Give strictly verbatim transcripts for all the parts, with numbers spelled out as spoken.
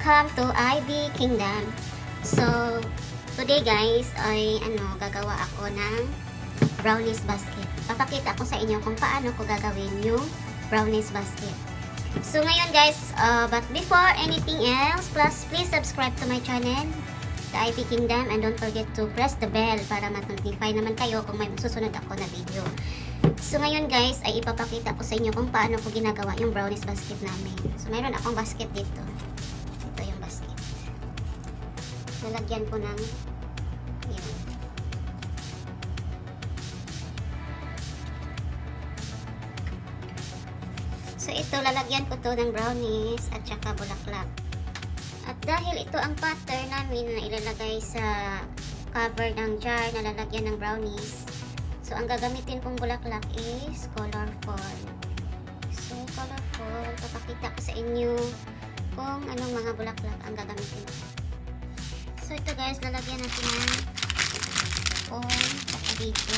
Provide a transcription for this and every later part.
Welcome to Ivy Kingdom. So, today guys, ay ano, gagawa ako ng brownies basket. Papakita ko sa inyo kung paano ko gagawin yung brownies basket. So, ngayon guys, uh, but before anything else, plus please subscribe to my channel, the Ivy Kingdom, and don't forget to press the bell para ma-notify naman kayo kung may susunod ako na video. So, ngayon guys, ay ipapakita ko sa inyo kung paano ko ginagawa yung brownies basket namin. So, mayroon akong basket dito. Ito yung basket. Lalagyan ko ng yan. So, ito, lalagyan ko to ng brownies at saka bulaklak. At dahil ito ang pattern namin na ilalagay sa cover ng jar na lalagyan ng brownies, so ang gagamitin kong bulaklak is colorful. So colorful, papakita ko sa inyo kung anong mga bulaklak ang gagamitin ko. So ito guys, lalagyan natin ng oil at dito.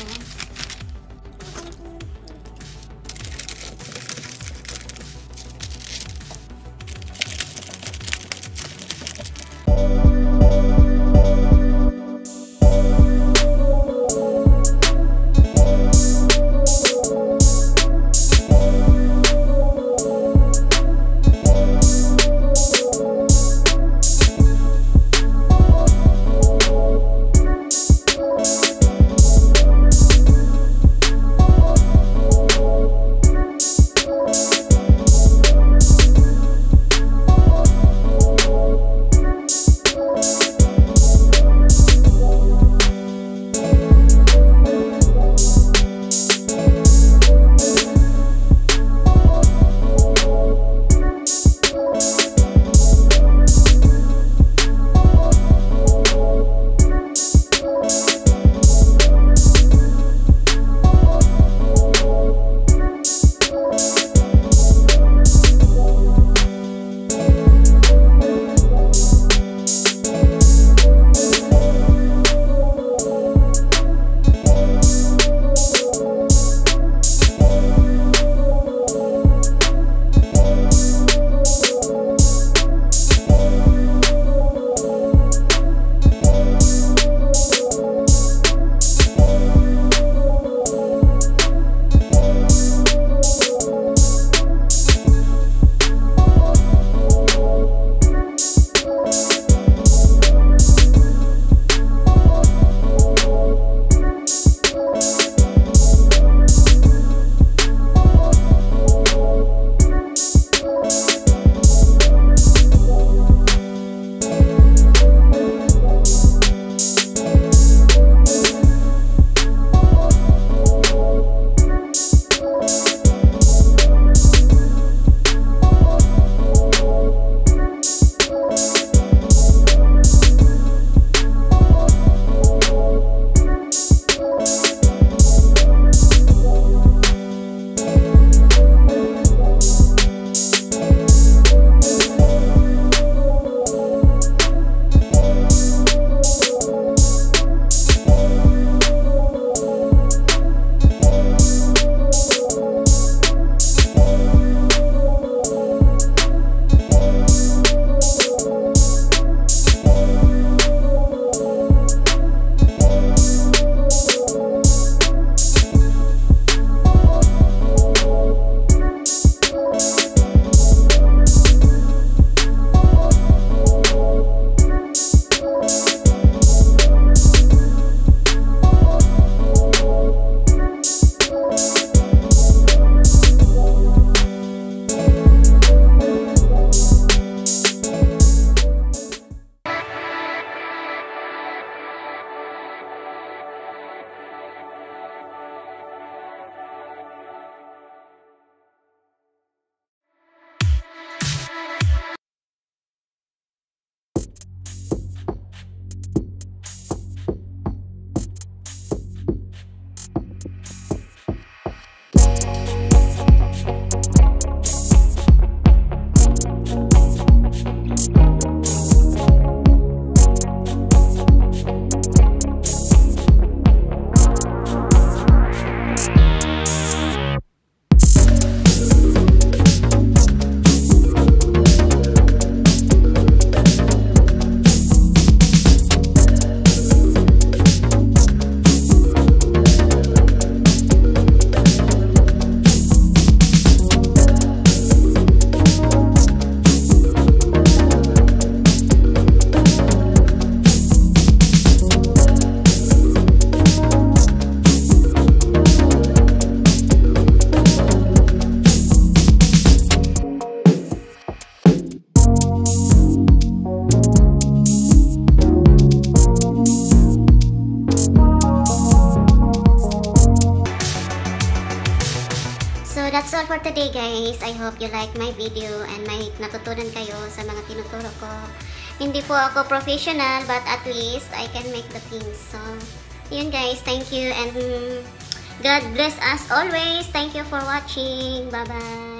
that's all for today guys. I hope you like my video and may natutunan kayo sa mga tinuturo ko. Hindi po ako professional but at least I can make the things. So, yun guys. Thank you and God bless us always. Thank you for watching. Bye-bye.